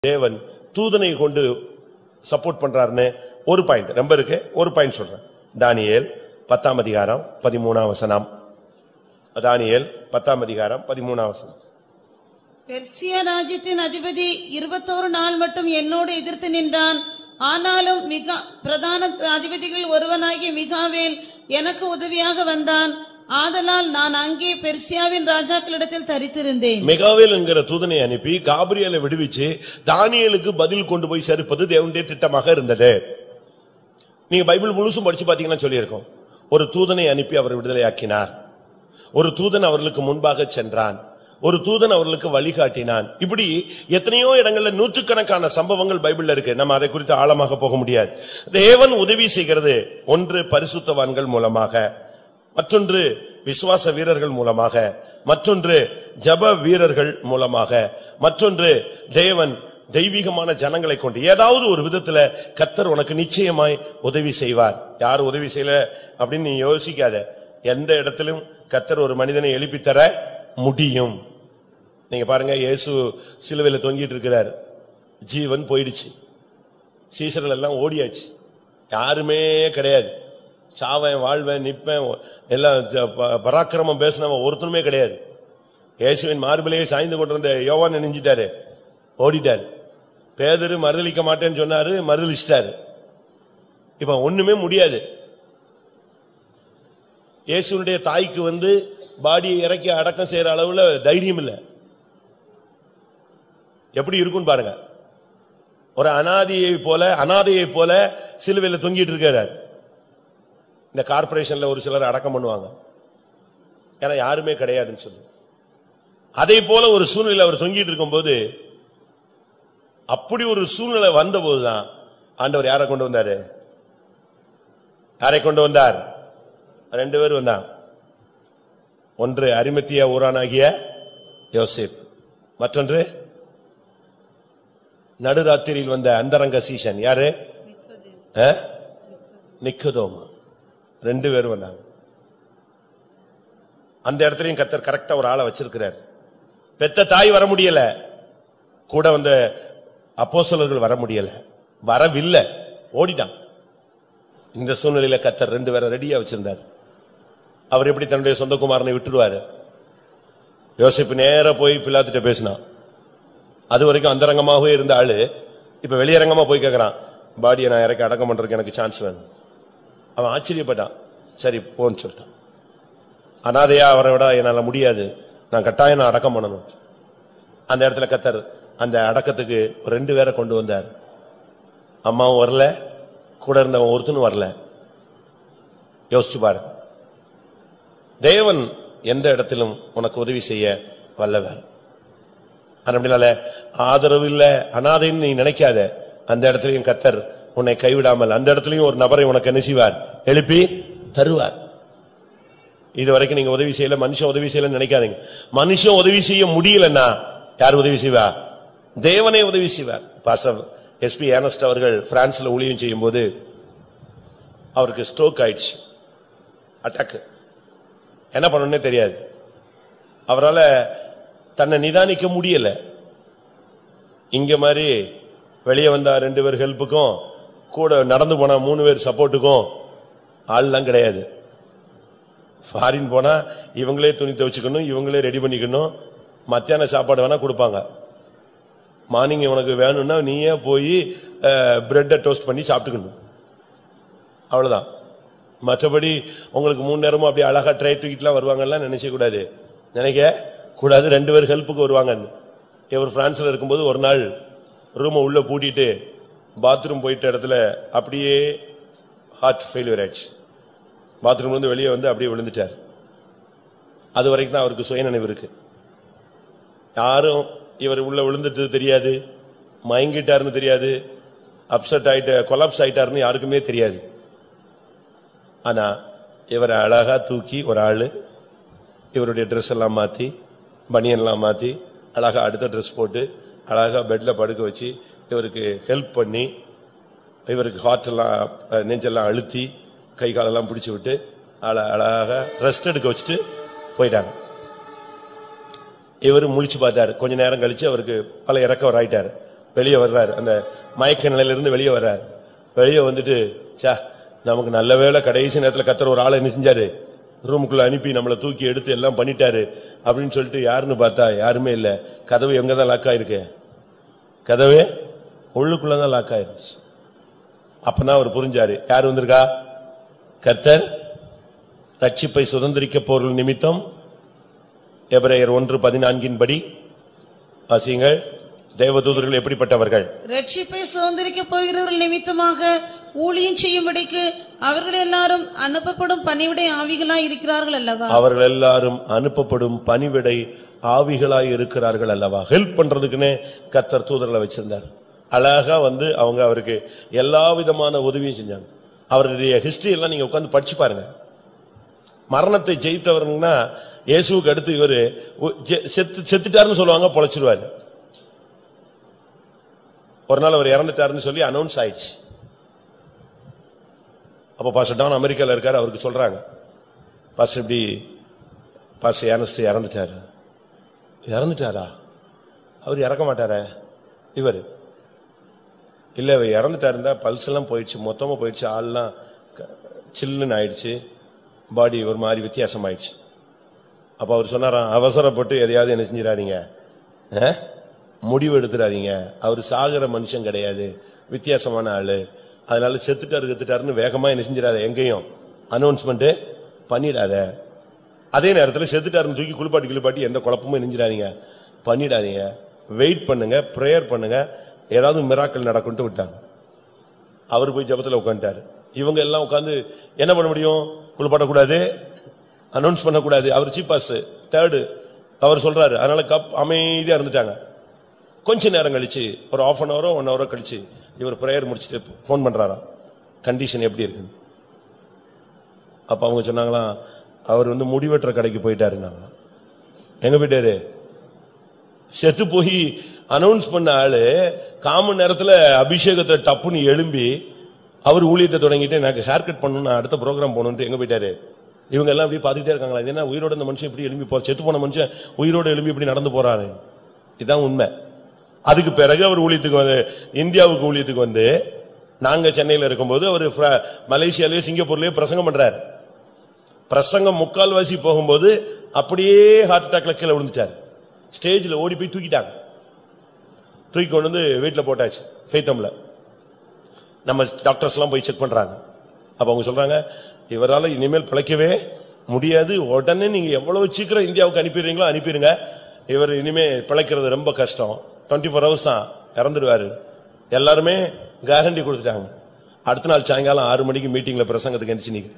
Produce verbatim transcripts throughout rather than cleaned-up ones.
தேவன் தூதனை கொண்டு சப்போர்ட் பண்றாருன்னு ஒரு பாயிண்ட் ரொம்ப இருக்கு. ஒரு பாயிண்ட் சொல்றேன். தானியேல் பத்தாம் அதிகாரம் பதிமூணாம் வசனம். தானியேல் பத்தாம் அதிகாரம் பதிமூணாம் வசனம். பெர்சியா ராஜ்யத்தின் அதிபதி இருபத்தோரு நாள் மட்டும் என்னோடு எதிர்த்து நின்றான். ஆனாலும் மிகா பிரதான அதிபதிகள் ஒருவனாகிய மிகாவேல் எனக்கு உதவியாக வந்தான். ஆதலால் நான் அங்கே பெர்சியாவின் ராஜாக்களிடத்தில் தரித்திருந்தேன். மிகாவேல் என்கிற தூதனை அனுப்பி காபிரியலை விடுவிச்சு தானியேலுக்கு பதில் கொண்டு போய் சேர்ப்பது தேவனுடைய திட்டமாக இருந்தது. நீங்க பைபிள் முழுசும் படிச்சு பாத்தீங்கன்னா சொல்லியிருக்கோம். ஒரு தூதனை அனுப்பி அவர் விடுதலையாக்கினார். ஒரு தூதன் அவர்களுக்கு முன்பாக சென்றான். ஒரு தூதன் அவர்களுக்கு வழிகாட்டினான். இப்படி எத்தனையோ இடங்கள்ல நூற்றுக்கணக்கான சம்பவங்கள் பைபிள்ல இருக்கு. நம்ம அதை குறித்து ஆழமாக போக முடியாது. தேவன் உதவி செய்கிறது ஒன்று பரிசுத்தவான்கள் மூலமாக, மற்றொன்று விசுவாச வீரர்கள் மூலமாக, மற்றொன்று ஜப வீரர்கள் மூலமாக, மற்றொன்று தேவன் தெய்வீகமான ஜனங்களை கொண்டு ஏதாவது ஒரு விதத்துல கர்த்தர் உனக்கு நிச்சயமாய் உதவி செய்வார். யார் உதவி செய்யல அப்படின்னு நீ யோசிக்காத. எந்த இடத்திலும் கர்த்தர் ஒரு மனிதனை எழுப்பி தர முடியும். நீங்க பாருங்க, இயேசு சிலுவையில தொங்கிட்டு இருக்கிறார். ஜீவன் போயிடுச்சு. சீசர்கள் எல்லாம் ஓடியாச்சு. யாருமே கிடையாது. சாவன் வாழ்வேன் நிப்பேன் எல்லாம் பராக்கிரமம் பேசினவன் ஒருத்தனுமே கிடையாது. இயேசுவின் மார்பிலேயே சாய்ந்து கொண்டிருந்த யோவான் நெஞ்சிட்டாரு, ஓடிட்டாரு. பேதுரு மறுதலிக்க மாட்டேன்னு சொன்னாரு, மறுதலிச்சிட்டாரு. இப்ப ஒண்ணுமே முடியாது. இயேசுனுடைய தாய்க்கு வந்து பாடியை இறக்கி அடக்கம் செய்யற அளவுல தைரியம் இல்ல. எப்படி இருக்குன்னு பாருங்க. ஒரு அனாதையை போல அனாதையை போல சிலுவையில தொங்கிட்டு இருக்காரு. இந்த கார்பரேஷன்ல ஒரு சிலர் அடக்கம் பண்ணுவாங்க, ஏன்னா யாருமே கிடையாதுன்னு சொல்லி. அதே போல ஒரு சூழ்நிலை அவர் தொங்கிட்டு இருக்கும் போது, அப்படி ஒரு சூழ்நிலை வந்த போதுதான் ஆண்டவர் யாரை கொண்டு வந்தாரு? யாரை கொண்டு வந்தார்? ரெண்டு பேர் வந்தாங்க. ஒன்று அரிமத்தியா ஊரானாகிய யோசேப், மற்றொன்று நடுராத்திரியில் வந்த அந்தரங்க சீசன் யாரு? நிக்கோதேமு. ரெண்டு பேரும் வந்தாங்க. அந்த இடத்துலயும் கர்த்தர் கரெக்டா ஒரு ஆளை வச்சிருக்கிறார். பெத்த தாய் வர முடியல, கூட வந்த அப்போஸ்தலர்கள் வர முடியல, வரவில்லை, ஓடிட்டான். இந்த சூழ்நிலையில கர்த்தர் ரெண்டு பேரை ரெடியா வச்சிருந்தார். அவர் எப்படி தன்னுடைய சொந்த குமாரனை விட்டுடுவாரு? யோசிப்பு நேர போய் பிலாத்துட்ட பேசினான். அது வரைக்கும் அந்தரங்கமாகவே இருந்த ஆளு இப்ப வெளியரங்கமா போய் கேட்கறான், பாடியை நான் இறக்கி அடக்கம் பண்றதுக்கு எனக்கு சான்ஸ் வேணும். அவன் ஆச்சரியப்பட்டான். சரி போன்னு சொல்லிட்டான். அனாதையா அவரை விட என்னால முடியாது, நான் கட்டாயம் நான் அடக்கம் பண்ணணும். அந்த இடத்துல கர்த்தர் அந்த அடக்கத்துக்கு ரெண்டு பேரை கொண்டு வந்தார். அம்மாவும் வரல, கூட இருந்தவன் ஒருத்தனும் வரல. யோசிச்சு பாரு. தேவன் எந்த இடத்திலும் உனக்கு உதவி செய்ய வல்லவர். அப்படினால ஆதரவு இல்ல, அனாதைன்னு நீ நினைக்காத. அந்த இடத்திலையும் கர்த்தர் உன்னை கைவிடாமல் அந்த இடத்திலையும் ஒரு நபரை உனக்கு என்ன செய்வார்? எழுப்பி தருவார். இது வரைக்கும் நீங்க உதவி செய்யல, மனுஷன் உதவி செய்யல நினைக்காதீங்க. மனுஷன் உதவி செய்ய முடியலன்னா யார் உதவி செய்வார்? தேவனே உதவி செய்வார். பாஸ்டர் எஸ்பி ஏர்னஸ்ட் அவர்கள் பிரான்ஸ்ல ஊழியம் செய்யும் போது அவருக்கு ஸ்ட்ரோக் ஆயிடுச்சு, அட்டாக். என்ன பண்ணணும்னே தெரியாது. அவரால் தன்னை நிதானிக்க முடியல. இங்க மாதிரி வெளியே வந்தா ரெண்டு பேர் ஹெல்ப்புக்கும், கூட நடந்து போனா மூணு பேர் சப்போர்ட்டுக்கும் ஆள்லாம் கிடையாது. ஃபாரின் போனா இவங்களே துணி துவைச்சுக்கணும், இவங்களே ரெடி பண்ணிக்கணும். மத்தியான சாப்பாடு வேணா கொடுப்பாங்க. மார்னிங் உனக்கு வேணும்னா நீயே போய் பிரெட்டை டோஸ்ட் பண்ணி சாப்பிட்டுக்கணும், அவ்வளவுதான். மற்றபடி உங்களுக்கு மூணு நேரமும் அப்படி அழகா ட்ரை தூக்கிட்டுலாம் வருவாங்கலாம் நினைச்ச கூடாது, நினைக்க கூடாது. ரெண்டு பேர் ஹெல்ப்புக்கு வருவாங்க. இவர் பிரான்ஸ்ல இருக்கும்போது ஒரு நாள் ரூமை உள்ள பூட்டிட்டு பாத்ரூம் போயிட்ட இடத்துல அப்படியே ஹார்ட் ஃபெயிலியர் ஆயிடுச்சு. பாத்ரூம்ல இருந்து வெளியே வந்து அப்படியே விழுந்துட்டார். அது வரைக்கும் தான் அவருக்கு சுயநினைவு இருக்கு. யாரும் இவர் உள்ள விழுந்துட்டு தெரியாது, மயங்கிட்டாருன்னு தெரியாது, அப்செட் ஆயிட்ட கொலாப்ஸ் ஆயிட்டாருன்னு யாருக்குமே தெரியாது. ஆனா இவரை அழகா தூக்கி ஒரு ஆளு இவருடைய ட்ரெஸ் எல்லாம் மாத்தி, பனியன் எல்லாம் மாத்தி, அழகா அடுத்த ட்ரெஸ் போட்டு அழகா பெட்ல படுக்க வச்சு இவருக்கு ஹெல்ப் பண்ணி, இவருக்கு ஹார்ட் எல்லாம் நெஞ்செல்லாம் அழுத்தி கை காலெல்லாம் பிடிச்சு விட்டு அழகாக ரெஸ்ட் எடுக்க வச்சுட்டு போயிட்டாங்க. இவரு முழிச்சு பார்த்தாரு. கொஞ்ச நேரம் கழிச்சு அவருக்கு பல இறக்கவர் ஆயிட்டாரு. வெளியே வர்றாரு, அந்த மயக்க நிலையில இருந்து வெளியே வர்றாரு. வெளியே வந்துட்டு சா நமக்கு நல்ல வேளை கடைசி நேரத்துல கர்த்தர் ஒரு ஆளை என்ன செஞ்சாரு, ரூமுக்குள்ள அனுப்பி நம்மளை தூக்கி எடுத்து எல்லாம் பண்ணிட்டாரு அப்படின்னு சொல்லிட்டு யாருன்னு பார்த்தா யாருமே இல்ல. கதவு எங்கதான் லாக் ஆயிருக்கு, கதவு உள்ளுக்குள்ளதான் லாக் ஆயிருச்சு. அப்பதான் அவர் புரிஞ்சாரு, யார் வந்திருக்கா, கர்த்தர் ரட்சிப்பை சுதந்திரிக்க பொருள் நிமித்தம். எபிரேயர் ஒன்று பதினான்கின் படி வாசியுங்கள். தேவதூதர்கள் எப்படிப்பட்டவர்கள்? ரட்சிப்பை சுதந்திரிக்க போகிறவர்கள் நிமித்தமாக ஊழியம் செய்யும்படிக்கு அவர்கள் எல்லாரும் அனுப்பப்படும் பணிவிடை ஆவிகளாய் இருக்கிறார்கள் அல்லவா. அவர்கள் எல்லாரும் அனுப்பப்படும் பணிவிடை ஆவிகளாய் இருக்கிறார்கள் அல்லவா. ஹெல்ப் பண்றதுக்குன்னு கர்த்தர் தூதர்களை வச்சிருந்தார். அழகா வந்து அவங்க அவருக்கு எல்லா விதமான உதவியும் செஞ்சாங்க. அவருடைய ஹிஸ்டரி எல்லாம் நீங்க உட்கார்ந்து படிச்சு பாருங்க. மரணத்தை ஜெயித்தவர்னா இயேசுவுக்கு அடுத்து இவரு செத்து செத்துட்டாருன்னு சொல்லுவாங்க, பொழைச்சிருவாரு. ஒரு நாள் அவர் இறந்துட்டாருன்னு சொல்லி அனௌன்ஸ் ஆயிடுச்சு. அப்ப பாஸ்டர் டான் அமெரிக்கால இருக்காரு, அவருக்கு சொல்றாங்க, பாஸ்டர் இப்படி பாஸ்டர் ஏர்னஸ்ட் இறந்துட்டாரு. இறந்துட்டாரா? அவர் இறக்க மாட்டார இவர்? இல்ல இறந்துட்டாருந்தா பல்ஸ் எல்லாம் போயிடுச்சு, மொத்தமா போயிடுச்சு, ஆள்லாம் சில்லுன்னு ஆயிடுச்சு, பாடி ஒரு மாதிரி வித்தியாசம் ஆயிடுச்சு. அப்ப அவர் சொன்னாராம், அவசரப்பட்டு எதையாவது என்ன செஞ்சிடாதீங்க, முடிவு எடுத்துடாதீங்க. அவர் சாகிற மனுஷன் கிடையாது, வித்தியாசமான ஆளு. அதனால செத்துட்டாரு செத்துட்டாருன்னு வேகமா என்ன செஞ்சிடாத, எங்கேயும் அனௌன்ஸ்மெண்ட் பண்ணிடாத. அதே நேரத்தில் செத்துட்டாருன்னு தூக்கி குளிப்பாட்டி குளிப்பாட்டி எந்த குழப்பமும் நெஞ்சிடாதீங்க, பண்ணிடாதீங்க. வெயிட் பண்ணுங்க, பிரேயர் பண்ணுங்க, ஏதாவது மிராக்கள் நடக்கும்ட்டு விட்டாங்க. அவர் போய் ஜெபத்துல உட்காந்துட்டாரு. இவங்க எல்லாம் உட்கார்ந்து என்ன பண்ண முடியும், குளிப்பாட்டக்கூடாது, அனௌன்ஸ் பண்ணக்கூடாது. அவர் சீஃப் பாஸ்டர் தேர்டு அவர் சொல்றாரு. அதனால கப் அமைதியா இருந்துட்டாங்க. கொஞ்ச நேரம் கழிச்சு ஒரு ஹாஃப் அன் ஹவரோ ஒன் ஹவரோ கழிச்சு இவர் பிரேயர் முடிச்சுட்டு போன் பண்றாராம், கண்டிஷன் எப்படி இருக்கு. அப்ப அவங்க சொன்னாங்களாம், அவர் வந்து முடிவெட்டுற கடைக்கு போயிட்டாருன்னாங்க. எங்க போயிட்டாரு? செத்து போய் அனௌன்ஸ் பண்ண ஆளு காமன் நேரத்துல அபிஷேகத்தை டப்புன்னு எழும்பி அவர் ஊழியத்தை தொடங்கிட்டு எனக்கு ஹேர் கட் பண்ணணும், அடுத்த ப்ரோக்ராம் போகணும்னு எங்க போயிட்டாரு? இவங்க எல்லாம் இப்படி பாத்துக்கிட்டே இருக்காங்களா, இது என்ன உயிரோட இந்த மனுஷன் இப்படி எழும்பி போற, செத்து போன மனுஷன் உயிரோட எழும்பி இப்படி நடந்து போறாரு. இதுதான் உண்மை. அதுக்கு பிறகு அவர் ஊழியத்துக்கு வந்து இந்தியாவுக்கு ஊழியத்துக்கு வந்து நாங்க சென்னையில இருக்கும்போது அவர் மலேசியாலேயே சிங்கப்பூர்லயே பிரசங்கம் பண்றாரு. பிரசங்கம் முக்கால்வாசி போகும்போது அப்படியே ஹார்ட் அட்டாக்ல கீழே விழுந்துட்டாரு. ஸ்டேஜ்ல ஓடி போய் தூக்கிட்டாங்க. தூக்கி கொண்டு வந்து வீட்டுல போட்டாச்சு ஃபெய்தம்ல. நம்ம டாக்டர்ஸ் எல்லாம் போய் செக் பண்றாங்க. அப்ப அவங்க சொல்றாங்க, இவரால இனிமேல் பிழைக்கவே முடியாது, உடனே நீங்க எவ்வளவு சீக்கிரம் இந்தியாவுக்கு அனுப்பிடுறீங்களோ அனுப்பிடுங்க, இவர் இனிமே பிழைக்கிறது ரொம்ப கஷ்டம், டுவெண்ட்டி ஃபோர் ஹவர்ஸ் தான், இறந்துடுவாரு. எல்லாருமே கேரண்டி கொடுத்துட்டாங்க. அடுத்த நாள் சாயங்காலம் ஆறு மணிக்கு மீட்டிங்ல பிரசங்கத்துக்கு எந்திரிச்சு நிக்க,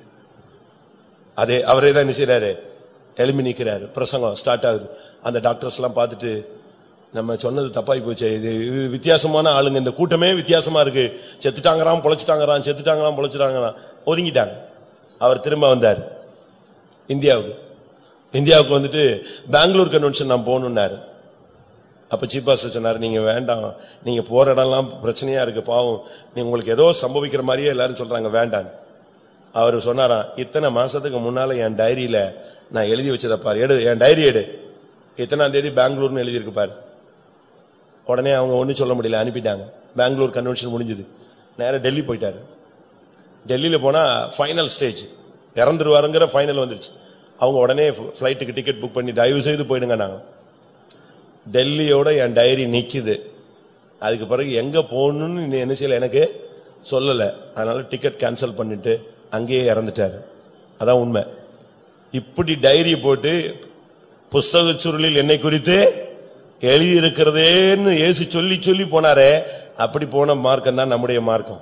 அதே அவரே தான் நினைச்சாரு, எழுப்பி நிக்கிறாரு, பிரசங்கம் ஸ்டார்ட் ஆகுது. அந்த டாக்டர்ஸ் எல்லாம் பார்த்துட்டு, நம்ம சொன்னது தப்பாய் போச்சு, இது வித்தியாசமான ஆளுங்க, இந்த கூட்டமே வித்தியாசமா இருக்கு, செத்துட்டாங்கறாம் பொழைச்சிட்டாங்கறாம், செத்துட்டாங்கறாம் பொழைச்சிட்டாங்கறாம், ஒதுங்கிட்டாங்க. அவர் திரும்ப வந்தார் இந்தியாவுக்கு. இந்தியாவுக்கு வந்துட்டு பெங்களூர் கன்வென்ஷன் நான் போகணும்னாரு. அப்ப சீஃப் பாஸ்டர் சொன்னாரு, நீங்க வேண்டாம், நீங்க போற இடம்லாம் பிரச்சனையா இருக்கு, பாவம், நீங்க உங்களுக்கு ஏதோ சம்பவிக்கிற மாதிரியே எல்லாரும் சொல்றாங்க, வேண்டாம். அவர் சொன்னாராம், இத்தனை மாசத்துக்கு முன்னால என் டைரியில நான் எழுதி வச்சத பாரு, எடு, என் டைரி எடு, இத்தனாம் தேதி பெங்களூர்னு எழுதி இருக்கு பாரு. உடனே அவங்க ஒன்னும் சொல்ல முடியல, அனுப்பிட்டாங்க. பெங்களூர் கன்வென்ஷன் முடிஞ்சது, நேரா டெல்லி போயிட்டாரு. டெல்லியில போனா ஃபைனல் ஸ்டேஜ், இறந்துருவாருங்கிற ஃபைனல் வந்துருச்சு. அவங்க உடனே பிளைட்டுக்கு டிக்கெட் புக் பண்ணி தயவு செய்து போயிடுங்க. நாங்க டெல்லியோட என் டைரி நிக்குது. அதுக்கு பிறகு எங்க போகணும்னு என்ன செய்யல, எனக்கு சொல்லல. அதனால டிக்கெட் கேன்சல் பண்ணிட்டு அங்கேயே இறந்துட்டாரு. அதான் உண்மை. இப்படி டைரி போட்டு புஸ்தக சுருளில் என்னை குறித்து எழுதி இருக்கிறதேன்னு ஏசு சொல்லி சொல்லி போனாரே, அப்படி போன மார்க்கம் தான் நம்முடைய மார்க்கம்.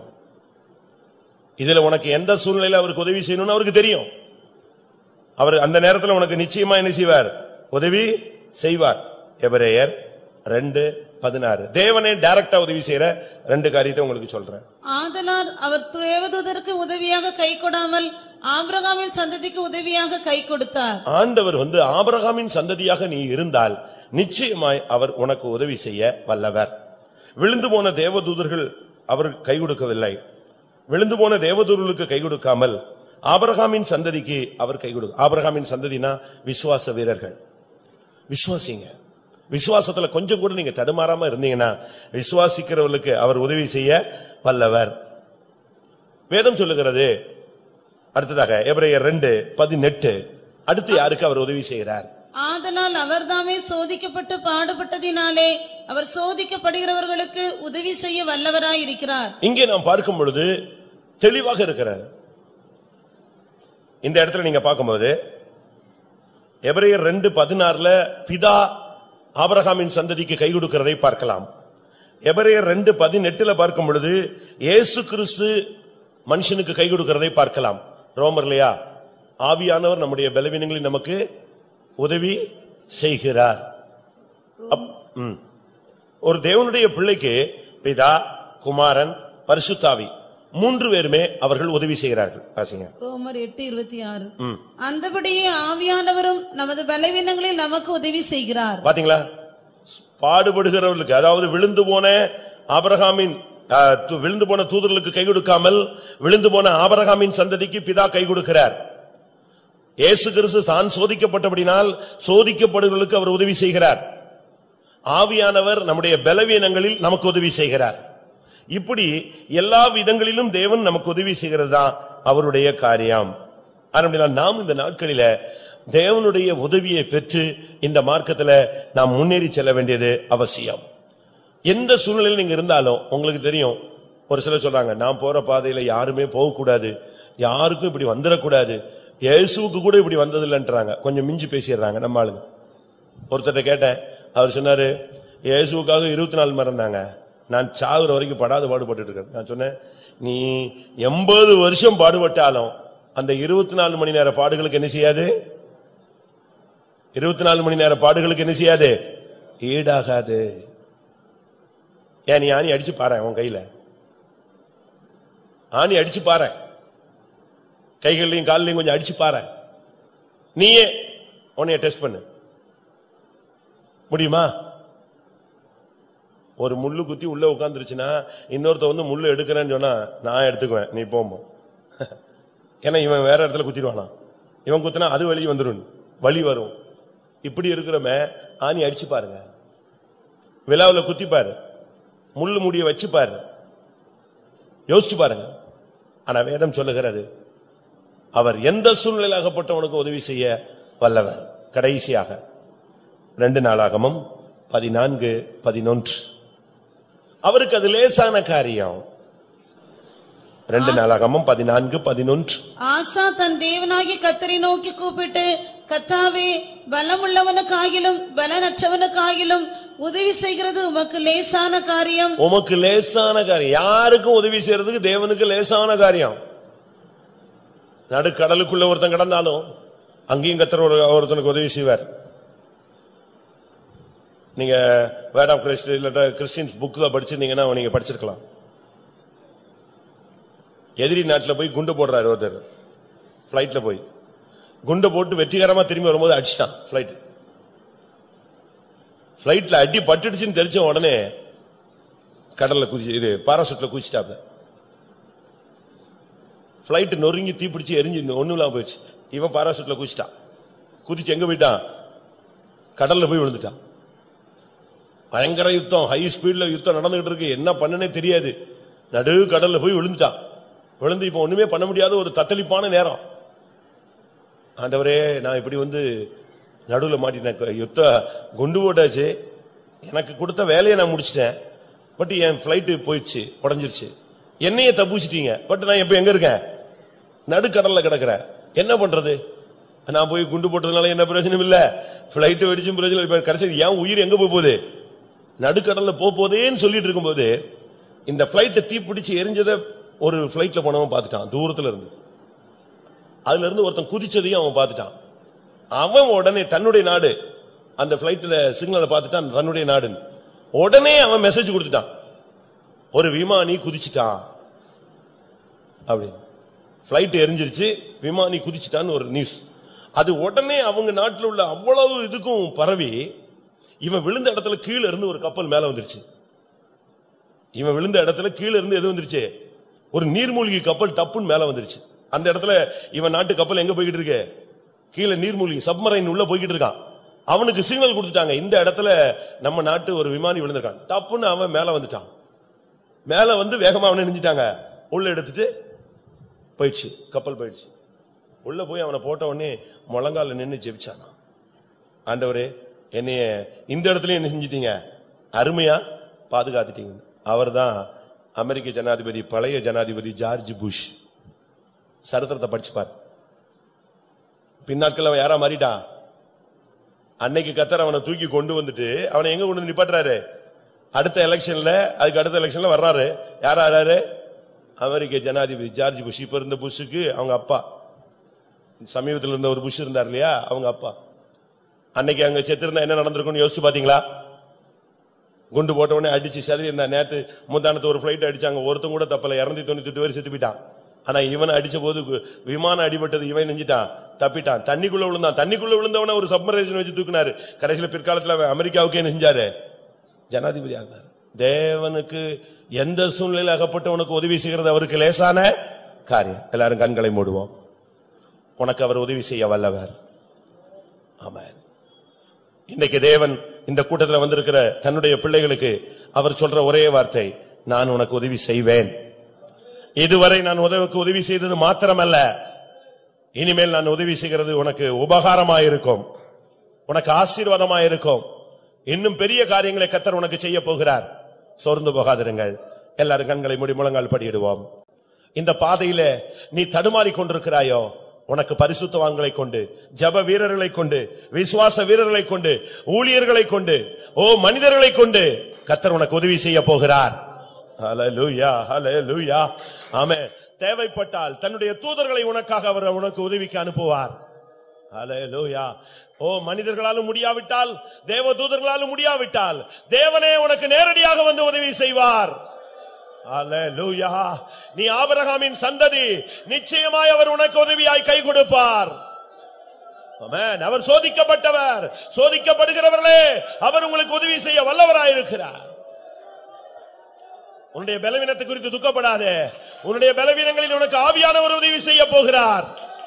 இதுல உனக்கு எந்த சூழ்நிலையில அவருக்கு உதவி செய்யணும்னு அவருக்கு தெரியும். அவர் அந்த நேரத்தில் உனக்கு நிச்சயமா என்ன செய்வார், உதவி செய்வார். எபிரேயர் ரெண்டு பதினாறு. தேவனே டைரக்டா உதவி செய்யற ரெண்டு காரியத்தை உங்களுக்கு சொல்றேன். ஆதலால் அவர் தேவதூதருக்கு உதவியாக கை கொடாமல் ஆபிரகாமின் சந்ததிக்கு உதவியாக கை கொடுத்தார். ஆண்டவர் வந்து ஆபிரகாமின் சந்ததியாக நீ இருந்தால் நிச்சயமாய் அவர் உனக்கு உதவி செய்ய வல்லவர். விழுந்து போன தேவதூதர்கள் அவர் கை கொடுக்கவில்லை. விழுந்து போன தேவதூதர்களுக்கு கை கொடுக்காமல் ஆபிரகாமின் சந்ததிக்கு அவர் கை கொடுக்க. ஆபிரகாமின் சந்ததினா விசுவாச வீரர்கள். விசுவாசிங்க, விசுவாசத்துல கொஞ்சம் கூட நீங்க தடுமாறாம இருந்தீங்கன்னா விசுவாசிக்கிறவர்களுக்கு அவர் உதவி செய்ய வல்லவர். வேதம் சொல்லுகிறது. அடுத்ததாக எபிரேயர் ரெண்டு பதினெட்டு. அடுத்து யாருக்கு அவர் உதவி செய்கிறார்? ஆதலால் அவர்தாமே சோதிக்கப்பட்டு பாடுபட்டதினாலே அவர் சோதிக்கப்படுகிறவர்களுக்கு உதவி செய்ய வல்லவராயிருக்கிறார். இங்கே நாம் பார்க்கும் பொழுது தெளிவாக இருக்கிறார். இந்த இடத்துல நீங்க பார்க்கும்போது எபிரேயர் ரெண்டு பதினாறுல பிதா ஆபிரகாமின் சந்ததிக்கு கை கொடுக்கிறதை பார்க்கலாம். எபிரேயர் ரெண்டு பதினெட்டுல பார்க்கும் பொழுது இயேசு கிறிஸ்து மனுஷனுக்கு கை கொடுக்கிறதை பார்க்கலாம். ரோமர்லையா ஆவியானவர் நம்முடைய பலவீனங்களில் நமக்கு உதவி செய்கிறார். ஒரு தேவனுடைய பிள்ளைக்கு பிதா, குமாரன், பரிசுத்தாவி மூன்று பேருமே அவர்கள் உதவி செய்கிறார்கள். வாசிங்க ரோமர் எட்டு இருபத்தி ஆறு. அந்தபடியே ஆவியானவரும் நமது பலவீனங்களில் நமக்கு உதவி செய்கிறார். பாத்தீங்களா? பாடுபடுகிறவர்களுக்கு, அதாவது விழுந்து போன ஆபிரகாமின் விழுந்து போன தூதர்களுக்கு கை கொடுக்காமல் விழுந்து போன ஆபிரகாமின் சந்ததிக்கு பிதா கை கொடுக்கிறார். இயேசு கிறிஸ்து தான் சோதிக்கப்பட்டபடினால் சோதிக்கப்படுவர்களுக்கு அவர் உதவி செய்கிறார். ஆவியானவர் நம்முடைய பலவீனங்களில் நமக்கு உதவி செய்கிறார். இப்படி எல்லா விதங்களிலும் தேவன் நமக்கு உதவி செய்கிறது தான் அவருடைய காரியம். அதனால நாம் இந்த நாட்களில தேவனுடைய உதவியை பெற்று இந்த மார்க்கத்தில் நாம் முன்னேறி செல்ல வேண்டியது அவசியம். எந்த சூழ்நிலையில் நீங்க இருந்தாலும் உங்களுக்கு தெரியும். ஒரு சிலர் சொல்றாங்க, நான் போற பாதையில யாருமே போகக்கூடாது, யாருக்கும் இப்படி வந்துடக்கூடாது, இயேசுவுக்கு கூட இப்படி வந்ததில்லைன்றாங்க. கொஞ்சம் மிஞ்சி பேசிடுறாங்க நம்ம ஆளுங்க. ஒருத்தர் கேட்டேன், அவர் சொன்னாரு இயேசுவுக்காக இருபத்தி நாலு மணி இருந்தாங்க, நான் சாகுற வரைக்கும் படாத பாடுபட்டு இருக்கேன். நான் சொன்னேன், நீ எண்பது வருஷம் பாடுபட்டாலும் அந்த இருபத்தி நாலு மணி நேர பாடுகளுக்கு என்ன செய்யாது? இருபத்தி நாலு மணி நேர பாடுகளுக்கு என்ன செய்யாது? ஈடாகாது. ஏன் நீ ஆணி அடிச்சு பாரு, உன் கையில ஆணி அடிச்சு பாரு, கைகள்லையும் காலிலையும் கொஞ்சம் அடிச்சு பாரு, நீயே உன்னைய டெஸ்ட் பண்ணு. முடியுமா? ஒரு முள்ளு குத்தி உள்ள உட்கார்ந்துருச்சுன்னா இன்னொருத்த வந்து முள்ளு எடுக்கிறேன்னு சொன்னா நான் எடுத்துக்குவேன், நீ போமோ. ஏன்னா இவன் வேற இடத்துல குத்திடுவானா, இவன் குத்தினா அது வலி வந்துடும், வலி வரும். இப்படி இருக்கிறமே ஆணி அடிச்சு பாருங்க, விழாவில் குத்தி பாரு, முள்ளு முடிய வச்சு பாரு, யோசிச்சு பாருங்க. ஆனா வேதம் சொல்லுகிறது அவர் எந்த சூழ்நிலையாகப்பட்டவனுக்கு உதவி செய்ய வல்லவர். கடைசியாக ரெண்டு நாளாகமும் பதினான்கு பதினொன்று. அவருக்கு அது லேசான காரியம். ரெண்டு நாளாகமும் பதினான்கு பதினொன்று. ஆசா தன் தேவனாகிய கர்த்தரை நோக்கி கூப்பிட்டு, கர்த்தாவே, பலமுள்ளவனுக்காகிலும் பலனற்றவனுக்காகிலும் உதவி செய்கிறது உமக்கு லேசான காரியம். உமக்கு லேசான காரியம். யாருக்கும் உதவி செய்யறதுக்கு தேவனுக்கு லேசான காரியம். நடுக்கடலுக்குள்ள ஒருத்தன் கடந்தாலும் அங்கேயும் கர்த்தர் ஒருத்தனுக்கு உதவி செய்வார். நீங்க வேர்ட் ஆஃப் கிரைஸ்ட் இல்ல கிறிஸ்டியன்ஸ் புக்ல படிச்சிருந்தீங்கன்னா நீங்க படிச்சிருக்கலாம். எதிரி நாட்டில் போய் குண்டு போடுறாரு ஒருத்தர், பிளைட்ல போய் குண்டை போட்டு வெற்றிகரமா திரும்பி வரும்போது அடிச்சிட்டான் பிளைட். பிளைட்ல அடி பட்டுடுச்சுன்னு தெரிஞ்ச உடனே கடல்ல குதிச்சு இது பாராசூட்ல குதிச்சுட்டாப்ல. பிளைட் நொறுங்கி தீப்பிடிச்சு எரிஞ்சு ஒண்ணும் இல்லாம போயிடுச்சு. இவன் பாராசூட்ல குதிச்சுட்டான். குதிச்சு எங்க போயிட்டான்? கடல்ல போய் விழுந்துட்டான். பயங்கர யுத்தம், ஹை ஸ்பீட்ல யுத்தம் நடந்துகிட்டு இருக்கு. என்ன பண்ணனே தெரியாது. நடு கடல்ல போய் விழுந்துட்டான். விழுந்து இப்ப ஒண்ணுமே பண்ண முடியாத ஒரு தத்தளிப்பான நேரம். ஆண்டவரே, நான் இப்படி வந்து நடுவுல மாட்டினேன், யுத்த குண்டு போட்டாச்சு, எனக்கு கொடுத்த வேலையை நான் முடிச்சிட்டேன், பட் என் பிளைட் போயிடுச்சு, உடஞ்சிருச்சு, என்னையே தப்பிச்சிட்டீங்க, பட் நான் இப்ப எங்க இருக்கேன்? நடுக்கடல்ல கிடக்குறேன், என்ன பண்றது? நான் போய் குண்டு போட்டதுனால என்ன பிரயோஜனம் இல்ல, பிளைட் வெடிச்சும் பிரயோஜனம் இல்ல. கடைசி என் உயிர் எங்க போகுது? நடுக்கடல்ல போதேன்னு சொல்லிட்டு இருக்கும் போது இந்த பிளைட் தீப்பிடிச்சு எரிஞ்சதை ஒரு பிளைட்ல போனவன் பார்த்துட்டான் தூரத்துல இருந்து. அதுல இருந்து ஒருத்தன் குதிச்சதையும் அவன் பார்த்துட்டான். அவன் உடனே தன்னுடைய நாடு அந்த பிளைட்ல சிக்னலை பார்த்துட்டான், தன்னுடைய நாடு. உடனே அவன் மெசேஜ் கொடுத்துட்டான், ஒரு விமானி குதிச்சுட்டான் அப்படின்னு. பிளைட் எரிஞ்சிருச்சு, விமானி குதிச்சுட்டான்னு ஒரு நியூஸ். அது உடனே அவங்க நாட்டில் உள்ள அவ்வளவு இதுக்கும் பரவி இவன் விழுந்த இடத்துல கீழே இருந்து ஒரு கப்பல் மேல வந்துருச்சு. இவன் விழுந்த இடத்துல கீழே இருந்து எது வந்துருச்சு? ஒரு நீர்மூழ்கி கப்பல் டப்புன்னு மேல வந்துருச்சு. அந்த இடத்துல இவன் நாட்டு கப்பல் எங்க போய்கிட்டு இருக்கு? கீழே நீர்மூழ்கி சப்மரைன் உள்ள போய்கிட்டு இருக்கான். அவனுக்கு சிக்னல் கொடுத்துட்டாங்க, இந்த இடத்துல நம்ம நாட்டு ஒரு விமானி விழுந்திருக்கான். டப்புன்னு அவன் மேல வந்துட்டான். மேல வந்து வேகமா அவனை நெஞ்சிட்டாங்க, உள்ள எடுத்துட்டு போயிடுச்சு, கப்பல் போயிடுச்சு. உள்ள போய் அவனை போட்ட உடனே முழங்கால நின்னு ஜெபிச்சானா, ஆண்டவரே என்னைய இந்த இடத்துல என்ன செஞ்சிட்டீங்க, அருமையா பாதுகாத்துட்டீங்க. அவர் தான் அமெரிக்க ஜனாதிபதி, பழைய ஜனாதிபதி ஜார்ஜ் புஷ். சரித்திரத்தை படிச்சுப்பார். பின்னாட்கள் அவன் யாரா மாறிட்டான். அன்னைக்கு கத்தர் அவனை தூக்கி கொண்டு வந்துட்டு அவனை எங்க கொண்டு வந்து நிப்பாட்டுறாரு, அடுத்த எலெக்ஷன்ல, அதுக்கு அடுத்த எலெக்ஷன்ல வர்றாரு. யாரா ஆறாரு, அமெரிக்க ஜனாதிபதி ஜார்ஜ் புஷ். இப்ப இருந்த புஷ்ஷுக்கு அவங்க அப்பா, சமீபத்தில் இருந்த ஒரு புஷ் இருந்தார் இல்லையா, அவங்க அப்பா. அன்னைக்கு அங்க செத்திருந்தா என்ன நடந்திருக்கும்னு யோசிச்சு பாத்தீங்களா? குண்டு போட்ட உடனே அடிச்சு சரி இருந்தா. நேத்து முந்தானத்து ஒரு பிளைட் அடிச்சாங்க, ஒருத்தன் கூட தப்பல, இருநூத்தி தொண்ணூத்தி எட்டு பேர் செத்து போயிட்டான். ஆனா இவனை அடிச்ச போது விமானம் அடிபட்டது, இவன் நெஞ்சிட்டான், தப்பிட்டான், தண்ணிக்குள்ள விழுந்தான். தண்ணிக்குள்ள விழுந்தவன ஒரு சப்மரைசன் வச்சு தூக்குனாரு. கடைசியில பிற்காலத்துல அமெரிக்காவுக்கு என்ன செஞ்சாரு, ஜனாதிபதி ஆனார். தேவனுக்கு எந்த சூழ்நிலையில் அகப்பட்டவனுக்கு உதவி செய்கிறது அவருக்கு லேசான காரியம். எல்லாரும் கண்களை மூடுவோம். உனக்கு அவர் உதவி செய்ய வல்லவர். ஆமென். இன்னைக்கு தேவன் இந்த கூட்டத்தில் வந்திருக்கிற தன்னுடைய பிள்ளைகளுக்கு அவர் சொல்ற ஒரே வார்த்தை, நான் உனக்கு உதவி செய்வேன். இதுவரை நான் உதவிக்கு உதவி செய்தது மாத்திரமல்ல, இனிமேல் நான் உதவி செய்கிறது உனக்கு உபகாரமாயிருக்கும், உனக்கு ஆசீர்வாதமாயிருக்கும். இன்னும் பெரிய காரியங்களை கர்த்தர் உனக்கு செய்ய போகிறார். சோர்ந்து போகாதிருங்கள். எல்லாரும் கண்களை மூடி முழங்கால் படியிடுவோம். இந்த பாதையில நீ தடுமாறி கொண்டிருக்கிறாயோ, உனக்கு பரிசுத்தவான்களை கொண்டு, ஜப வீரர்களை கொண்டு, விசுவாச வீரர்களை கொண்டு, ஊழியர்களை கொண்டு, ஓ மனிதர்களை கொண்டு கர்த்தர் உனக்கு உதவி செய்ய போகிறார். ஹல்லேலூயா, ஹல்லேலூயா. ஆமென். தேவைப்பட்டால் தன்னுடைய தூதர்களை உனக்காக அவர் உனக்கு உதவிக்கு அனுப்புவார். ஹல்லேலூயா. ஓ மனிதர்களாலும் முடியாவிட்டால், தேவ தூதர்களாலும் முடியாவிட்டால், தேவனே உனக்கு நேரடியாக வந்து உதவி செய்வார். ஹல்லேலூயா. நீ ஆபிரகாமின் சந்ததி, நிச்சயமாய் அவர் உனக்கு உதவியாய் கை கொடுப்பார். ஆமென். அவர் சோதிக்கப்பட்டவர், சோதிக்கப்படுகிறவர்களே அவர் உங்களுக்கு உதவி செய்ய வல்லவராயிருக்கிறார். உன்னுடைய பலவீனத்தை குறித்து துக்கப்படாதே. உன்னுடைய பலவீனங்களில் உனக்கு ஆவியானவர் உதவி செய்ய போகிறார்.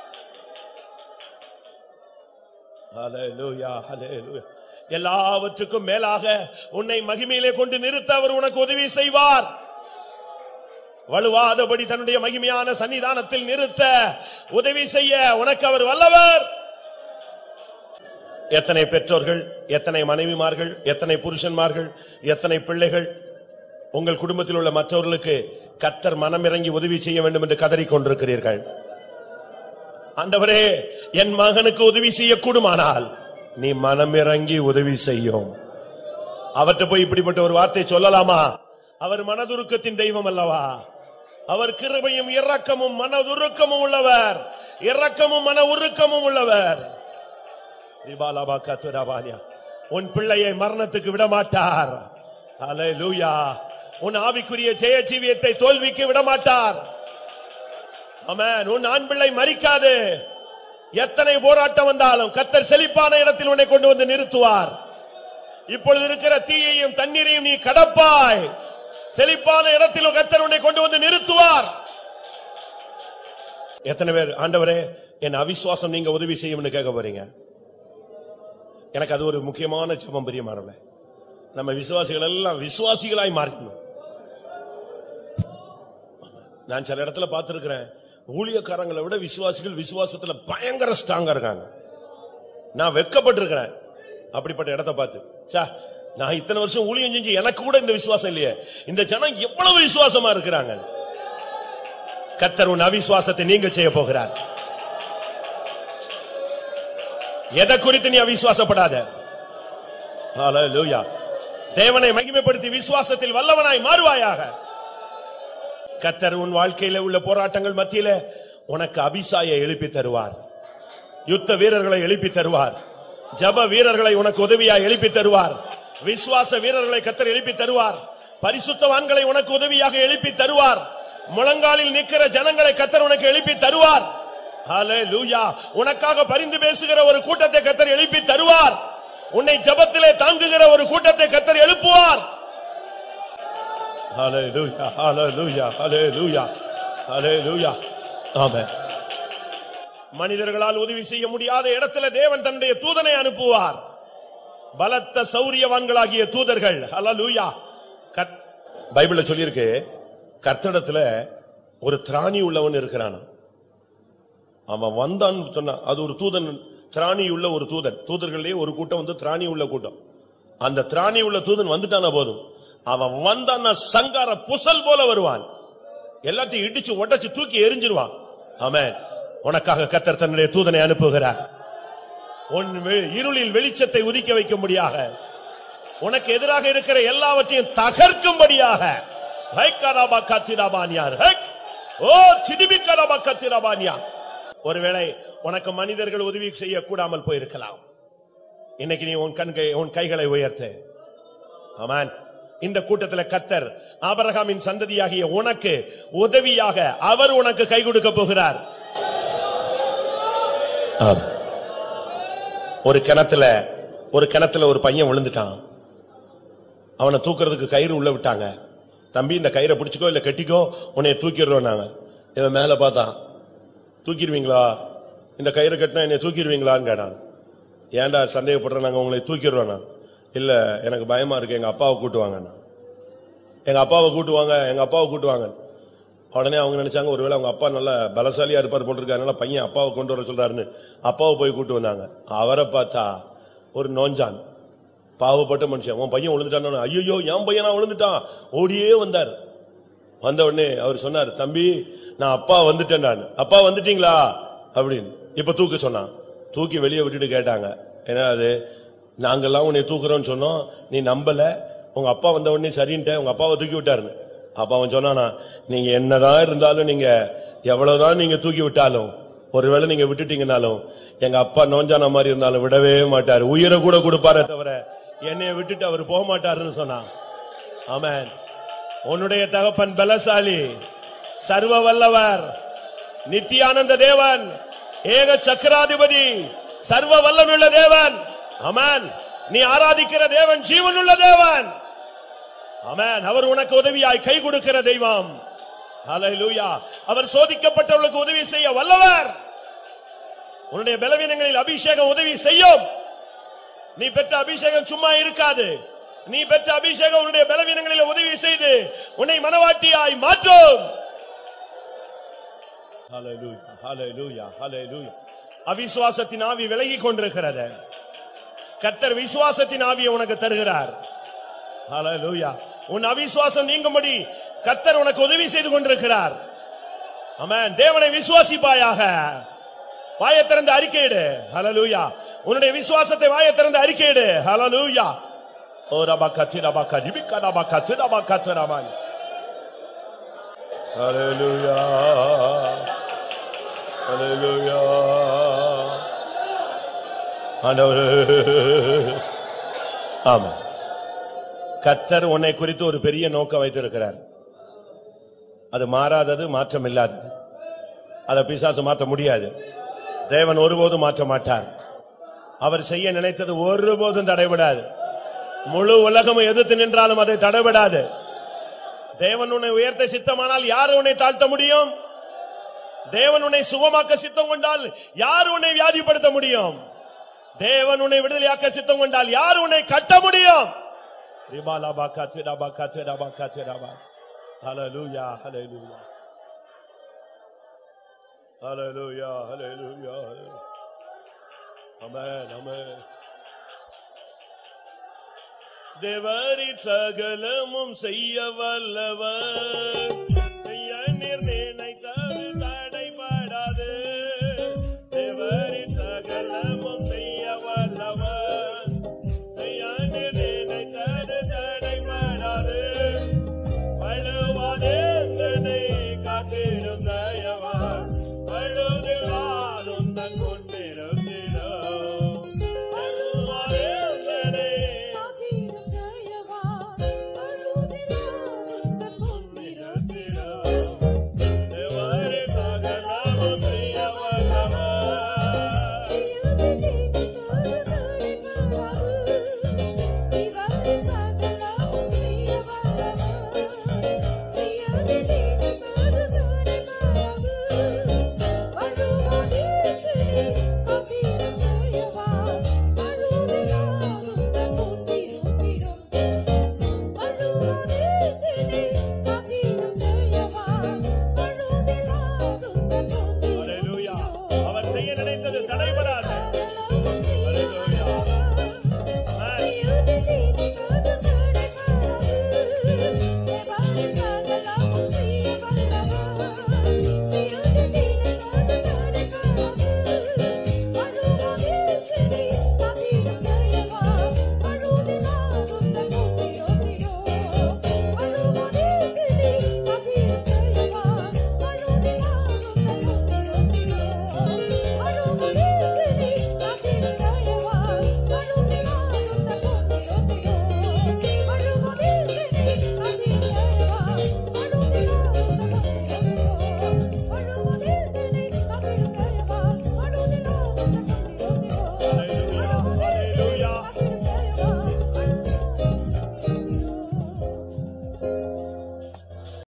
ஹல்லேலூயா, ஹல்லேலூயா. எல்லாவற்றுக்கும் மேலாக உன்னை மகிமையிலே கொண்டு நிறுத்த அவர் உனக்கு உதவி செய்வார். வலுவாதபடி தன்னுடைய மகிமையான சன்னிதானத்தில் நிறுத்த உதவி செய்ய உனக்கு அவர் வல்லவர். எத்தனை பெற்றோர்கள், எத்தனை மனைவிமார்கள், எத்தனை புருஷன்மார்கள், எத்தனை பிள்ளைகள் உங்கள் குடும்பத்தில் உள்ள மற்றவர்களுக்கு கர்த்தர் மனமிறங்கி உதவி செய்ய வேண்டும் என்று கதறிக் கொண்டிருக்கிறீர்கள். ஆண்டவரே, என் மகனுக்கு உதவி செய்யக்கூடுமானால் நீ மனமிறங்கி உதவி செய்யும். அவர்கிட்ட போய் இப்படிப்பட்ட ஒரு வார்த்தை சொல்லலாமா? அவர் மனதுருக்கத்தின் தெய்வம் அல்லவா? அவர் கிருபையும் இரக்கமும் மனதுருக்கமும் உள்ளவர், இரக்கமும் மன உருக்கமும் உள்ளவர். உன் பிள்ளையை மரணத்துக்கு விடமாட்டார். ஹல்லேலூயா. உன் ஆவிக்குரிய ஜெய ஜீவியத்தை தோல்விக்கு விடமாட்டார். ஆமென். உன் ஆண் பிள்ளை மரிக்காது. எத்தனை போராட்டம் வந்தாலும் கர்த்தர் செழிப்பான இடத்தில் உன்னை கொண்டு வந்து நிறுத்துவார். இப்பொழுது இருக்கிற தீயையும் தண்ணீரையும் நீ கடப்பாய். செழிப்பான இடத்தில் கர்த்தர் உன்னை கொண்டு வந்து நிறுத்துவார். எத்தனை பேர் ஆண்டவரே என் அவிசுவாசம் நீங்க உதவி செய்யும்னு கேட்க போறீங்க? எனக்கு அது ஒரு முக்கியமான ஜெபம். பிரியமானவர்களே, நம்ம விசுவாசிகள் எல்லாம் விசுவாசிகளாய் மாறணும். நான் சில இடத்துல பார்த்திருக்கிறேன், ஊழியக்காரங்களை விட விசுவாசிகள் விசுவாசத்துல பயங்கர ஸ்ட்ராங்கா இருக்காங்க. நான் வெட்கப்பட்டிருக்கிறேன் அப்படிப்பட்ட இடத்தை பார்த்து. சா, நான் இத்தனை வருஷம் ஊழியம் செஞ்சு எனக்கு கூட இந்த விசுவாசம் இல்லையே. இந்த ஜனம் எவ்வளவு விசுவாசமா இருக்கிறாங்க. கர்த்தர் உன் அவிசுவாசத்தை நீங்க செய்ய போகிறார். எதை குறித்து நீ அவிசுவாசப்படாத. ஹல்லேலூயா. தேவனை மகிமைப்படுத்தி விசுவாசத்தில் வல்லவனாய் மாறுவாயாக. கர்த்தர் உன் வாழ்க்கையில உள்ள போராட்டங்கள் மத்தியில உனக்கு அபிசாயை எழுப்பி தருவார். யுத்த வீரர்களை எழுப்பி தருவார். ஜப வீரர்களை உனக்கு உதவியாய் எழுப்பி தருவார். விசுவாச வீரர்களை கர்த்தர் எழுப்பி தருவார். பரிசுத்தவான்களை உனக்கு உதவியாக எழுப்பி தருவார். முழங்காலில் நிற்கிற ஜனங்களை கர்த்தர் உனக்கு எழுப்பி தருவார். ஹல்லேலூயா. உனக்காக பரிந்து பேசுகிற ஒரு கூட்டத்தை கர்த்தர் எழுப்பி தருவார். உன்னை ஜபத்திலே தாங்குகிற ஒரு கூட்டத்தை கர்த்தர் எழுப்புவார். ஹல்லேலூயா, ஹல்லேலூயா, ஹல்லேலூயா, ஹல்லேலூயா. ஆமென். மனிதர்களால் உதவி செய்ய முடியாத இடத்துல தேவன் தன்னுடைய தூதனை அனுப்புவார். பலத்த சௌரியவான்களாகிய தூதர்கள். ஹல்லேலூயா. பைபிள்ல சொல்லியிருக்கு, கர்த்தரிடத்துல ஒரு திராணி உள்ளவன் இருக்கிறான். அவன் வந்தான் சொன்னா அது ஒரு தூதன், திராணி உள்ள ஒரு தூதன். தூதர்களே ஒரு கூட்டம் வந்து திராணி உள்ள கூட்டம். அந்த திராணி உள்ள தூதன் வந்துட்டான போதும், அவன் வந்தான் சங்கார புசல் போல வருவான். எல்லாத்தையும் இடிச்சு உடைச்சு தூக்கி எரிஞ்சிருவான். ஆமென். உனக்காக கர்த்தர் தன்னுடைய தூதனை அனுப்புகிறார். உன் இருளில் வெளிச்சத்தை உதிக்க வைக்கும்படியாக, உனக்கு எதிராக இருக்கிற எல்லாவற்றையும் தகர்க்கும்படியாக. ஒருவேளை உனக்கு மனிதர்கள் உதவி செய்ய கூடாமல் போயிருக்கலாம். இன்னைக்கு நீ உன் கண் உன் கைகளை உயர்த்து. ஆமென். இந்த கூட்டத்தில் கர்த்தர் ஆபிரகாமின் சந்ததியாகிய உனக்கு உதவியாக அவர் உனக்கு கை கொடுக்க போகிறார். ஒரு கிணத்துல ஒரு கிணத்துல ஒரு பையன் விழுந்துட்டான். அவனை தூக்குறதுக்கு கயிறு உள்ள விட்டாங்க. தம்பி இந்த கயிறை பிடிச்சுக்கோ இல்ல கட்டிக்கோ, உன்னை தூக்கிடுறோம். நாங்க இவன் மேல பார்த்தான். தூக்கிடுவீங்களா, இந்த கயிறு கட்டினா என்னை தூக்கிடுவீங்களான்னு கேட்டான். ஏன்டா சந்தேகப்படுற, நாங்க உங்களை தூக்கிடுறோம். இல்ல எனக்கு பயமா இருக்கு, எங்க அப்பாவை கூட்டுவாங்க. எங்க அப்பாவை கூட்டுவாங்க எங்க அப்பாவை கூட்டுவாங்க உடனே அவங்க நினைச்சாங்க, ஒருவேளை அவங்க அப்பா நல்ல பலசாலியா இருப்பார் போட்டிருக்காங்க, பையன் அப்பாவை கொண்டு வர சொல்றாருன்னு அப்பாவை போய் கூட்டு வந்தாங்க. அவரை பார்த்தா ஒரு நோஞ்சான், பாவப்பட்ட மனுஷன். உன் பையன் விழுந்துட்டான். ஐயோ என் பையனா விழுந்துட்டான். ஓடியே வந்தார். வந்த உடனே அவர் சொன்னார், தம்பி நான் அப்பா வந்துட்டேன். நான் அப்பா வந்துட்டீங்களா அப்படின்னு இப்ப தூக்க சொன்னான். தூக்கி வெளியே விட்டுட்டு கேட்டாங்க, ஏன்னா அது நாங்கெல்லாம் உன்னை தூக்குறோம்னு சொன்னோம், நீ நம்பல, உங்க அப்பா வந்த உடனே சரின்ட்டு உங்க அப்பாவை தூக்கி விட்டாருன்னு. அப்ப அவன் சொன்னானா, நீங்க என்னதான் இருந்தாலும், நீங்க எவ்வளவுதான் நீங்க தூக்கி விட்டாலும், ஒருவேளை நீங்க விட்டுட்டீங்கன்னாலும், எங்க அப்பா நோஞ்சான மாதிரி இருந்தாலும் விடவே மாட்டாரு, உயிரை கூட கொடுப்பாரே தவிர என்னைய விட்டுட்டு அவர் போக மாட்டாருன்னு சொன்னான். ஆமென். உன்னுடைய தகப்பன் பலசாலி, சர்வ வல்லவர், நித்தியானந்த தேவன், ஏக சக்கராதிபதி, சர்வ வல்லமையுள்ள தேவன். ஆமென். நீ ஆராதிக்கிற தேவன் ஜீவனுள்ள தேவன். ஆமென். அவர் உனக்கு உதவியாய் கை கொடுக்கிற தெய்வம். ஹல்லேலூயா. அவர் சோதிக்கப்பட்டவர்களுக்கு உதவி செய்ய வல்லவர். உன்னுடைய பலவீனங்களில் அபிஷேகம் உதவி செய்யும். நீ பெற்ற அபிஷேகம் சும்மா இருக்காது. நீ பெற்ற அபிஷேகம் உன்னுடைய பலவீனங்களில் உதவி செய்து உன்னை மனவாட்டியாய் மாற்றும். ஹல்லேலூயா, ஹல்லேலூயா, ஹல்லேலூயா. அவிசுவாசத்தின் ஆவி விலகி கொண்டிருக்கிறது. கர்த்தர் விசுவாசத்தின் ஆவியை உனக்கு தருகிறார். ஹல்லேலூயா. உன் அவிசுவாசம் நீங்கும்படி கர்த்தர் உனக்கு உதவி செய்து கொண்டிருக்கிறார். ஆமென். தேவனை விசுவாசிப்பாயாக. வாயை திறந்து அறிக்கையிடு. ஹல்லேலூயா. உன்னுடைய விசுவாசத்தை வாயை திறந்து அறிக்கையிடு. ஹல்லேலூயா. ஓ ரபகதி ரபகதி பிகதா பகதி ரபகதி ரமன். ஹல்லேலூயா, ஹல்லேலூயா. ஆண்டவரே, ஆமென். கர்த்தர் உன்னை குறித்து ஒரு பெரிய நோக்கம் வைத்திருக்கிறார். அது மாறாதது, மாற்றம் இல்லாதது. அதை பிசாசு மாற்ற முடியாது. தேவன் ஒருபோதும் மாற்ற மாட்டார். அவர் செய்ய நினைத்தது ஒருபோதும் தடைபடாது. முழு உலகமும் எதிர்த்து நின்றாலும் அதை தடைபடாது. தேவன் உன்னை உயர்த்த சித்தமானால் யார் உன்னை தாழ்த்த முடியும்? தேவன் உன்னை சுகமாக்க சித்தம் கொண்டால் யார் உன்னை வியாதிப்படுத்த முடியும்? தேவன் உன்னை விடுதலையாக்க சித்தம் கொண்டால் யார் உன்னை கட்ட முடியும்? ஹல்லேலூயா, ஹல்லேலூயா, ஹல்லேலூயா, ஹல்லேலூயா. ஆமென், ஆமென். தேவரீர் சகலமும் செய்ய வல்லவர்.